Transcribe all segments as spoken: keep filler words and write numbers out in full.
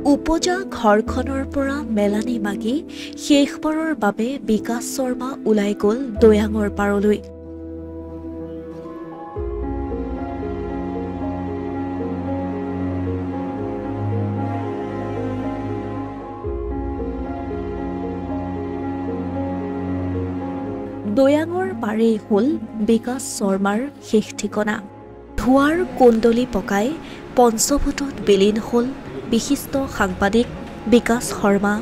উপজা ঘৰখনৰ পৰা মেলানি মাগি শেষবাৰৰ বাবে বিকাশ শৰ্মা ওলাই গ'ল দৈয়াঙৰ পাৰলৈ। দৈয়াঙৰ পাৰেই হ'ল বিকাশ শৰ্মাৰ শেষ ঠিকনা। ধোঁৱাৰ কুণ্ডলী পকাই পঞ্চভূতত বিলীন হ'ল বিশিষ্ট সাংবাদিক বিকাশ শৰ্মা।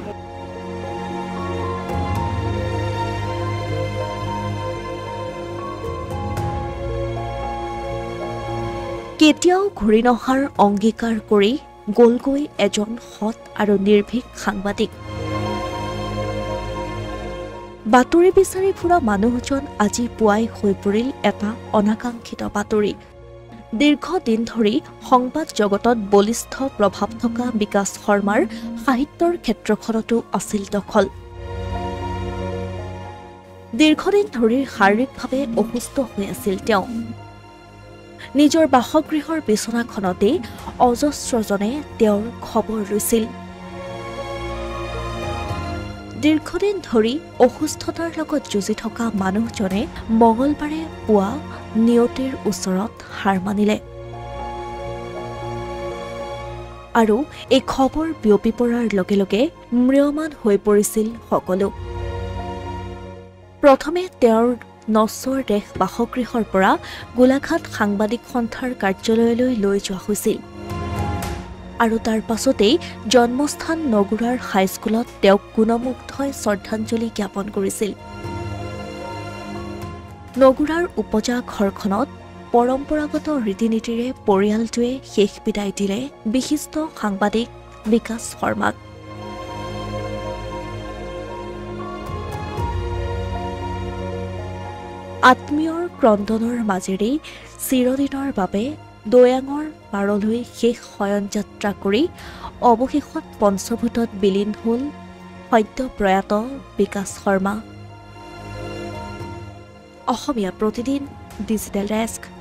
কেতিয়াও ঘূৰি নহাৰ অংগীকাৰ কৰি গ'লগৈ এজন সৎ আৰু নিৰ্ভীক সাংবাদিক। বাতৰি বিচাৰি ফুৰা মানুহজন আজি পুৱাই হৈ পৰিল এটা অনাকাংক্ষিত বাতৰি। দীৰ্ঘদিন ধৰি সংবাদ জগতত বলিষ্ঠ প্ৰভাৱ থকা বিকাশ শৰ্মাৰ সাহিত্যৰ ক্ষেত্ৰখনতো আছিল দখল। দীৰ্ঘদিন ধৰি শাৰীৰিকভাৱে অসুস্থ হৈ আছিল তেওঁ। নিজৰ বাসগৃহৰ বিচনাখনতেই অজস্ৰজনে তেওঁৰ খবৰ লৈছিল। দীৰ্ঘদিন ধৰি অসুস্থতাৰ লগত যুঁজি থকা মানুহজনে মঙলবাৰে পুৱা নিয়তিৰ ওচৰত হাৰ মানিলে। আৰু এই খবৰ বিয়পি পৰাৰ লগে লগে ম্ৰিয়মান হৈ পৰিছিল সকলো। প্ৰথমে তেওঁৰ নশ্বৰ দেশ বাসগৃহৰ পৰা গোলাঘাট সাংবাদিক সন্থাৰ কাৰ্যালয়লৈ লৈ যোৱা হৈছিল। আৰু তাৰ পাছতেই জন্মস্থান নগুৰাৰ হাইস্কুলত তেওঁক গুণমুগ্ধই শ্ৰদ্ধাঞ্জলি জ্ঞাপন কৰিছিল। নগুৰাৰ উপজা ঘৰখনত পৰম্পৰাগত ৰীতি নীতিৰে পৰিয়ালটোৱে শেষ বিদায় দিলে বিশিষ্ট সাংবাদিক বিকাশ শৰ্মাক। আত্মীয়ৰ ক্ৰন্দনৰ মাজেৰেই চিৰদিনৰ বাবে দৈয়াঙৰ পাৰলৈ শেষ শয়নযাত্ৰা কৰি অৱশেষত পঞ্চভূতত বিলীন হ'ল সদ্য প্ৰয়াত বিকাশ শৰ্মা। Asomiya Pratidin digital desk.